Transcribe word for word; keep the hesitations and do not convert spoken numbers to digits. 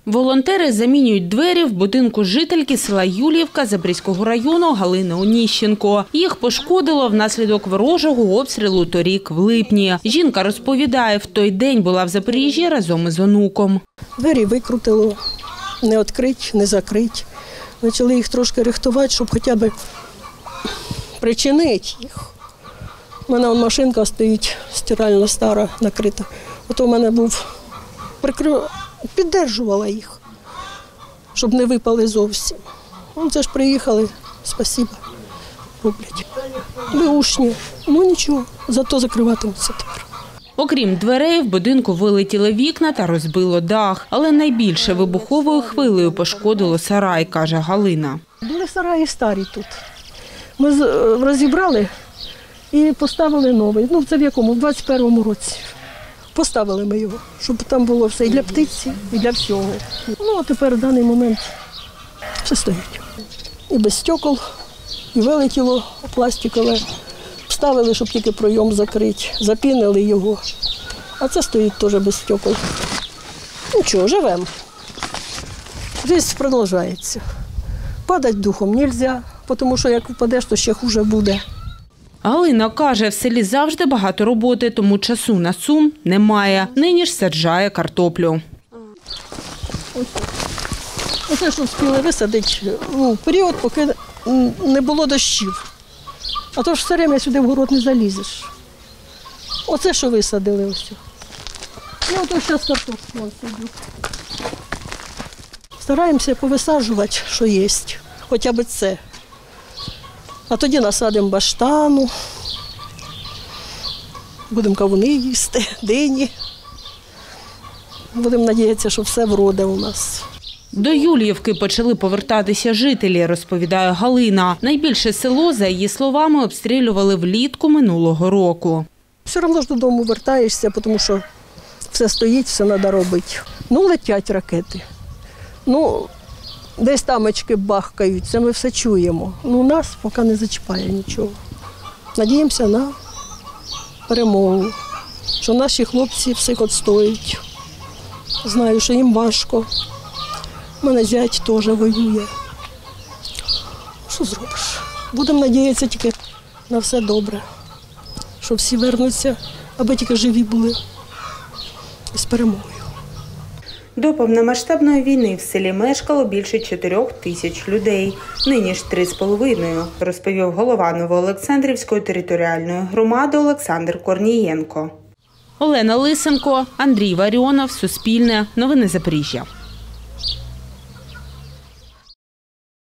Волонтери замінюють двері в будинку жительки села Юліївка Запорізького району Галини Оніщенко. Їх пошкодило внаслідок ворожого обстрілу торік в липні. Жінка розповідає, в той день була в Запоріжжі разом із онуком. Двері викрутило, не відкрити, не закрити. Почали їх трошки рихтувати, щоб хоча б причинити їх. У мене машинка стоїть, стиральна стара, накрита. Ото в мене був прикрив... піддержувала їх, щоб не випали зовсім. Ну, це ж приїхали, спасибо, роблять. Беушні, ну нічого, зато закриватимуться тепер. Окрім дверей, в будинку вилетіли вікна та розбило дах. Але найбільше вибуховою хвилею пошкодило сарай, каже Галина. Були сараї старі тут. Ми розібрали і поставили новий. Ну, це в якому? В двадцять першому році. Поставили ми його, щоб там було все і для птиці, і для всього. Ну, а тепер в даний момент все стоїть. І без стекол, і вилетіло пластикове. Вставили, щоб тільки пройом закрити, запінили його. А це стоїть теж без стекол. Нічого, живемо. Життя продовжується. Падати духом не можна, тому що як впадеш, то ще хуже буде. Галина каже, в селі завжди багато роботи, тому часу на сум немає. Нині ж саджає картоплю. Оце, що встигли висадити, ну, в період, поки не було дощів. А то ж все время сюди в город не залізеш. Оце, що висадили ось. І ото зараз картоплю сиджу. Стараємося повисаджувати, що є, хоча б це. А тоді насадимо баштану, будемо кавуни їсти, дині. Будемо сподіватися, що все вроде у нас. До Юліївки почали повертатися жителі, розповідає Галина. Найбільше село, за її словами, обстрілювали влітку минулого року. Все одно ж додому вертаєшся, тому що все стоїть, все треба робити. Ну, летять ракети. Ну, десь тамочки бахкають, це ми все чуємо. Ну, нас поки не зачіпає нічого. Надіємося на перемогу, що наші хлопці всіх відстоюють. Знаю, що їм важко. У мене зять теж воює. Що зробиш? Будемо надіятися тільки на все добре, що всі вернуться, аби тільки живі були і з перемогою. До повномасштабної війни в селі мешкало більше чотирьох тисяч людей. Нині ж три з половиною, розповів голова Новоолександрівської територіальної громади Олександр Корнієнко. Олена Лисенко, Андрій Варіонов, Суспільне, Новини Запоріжжя.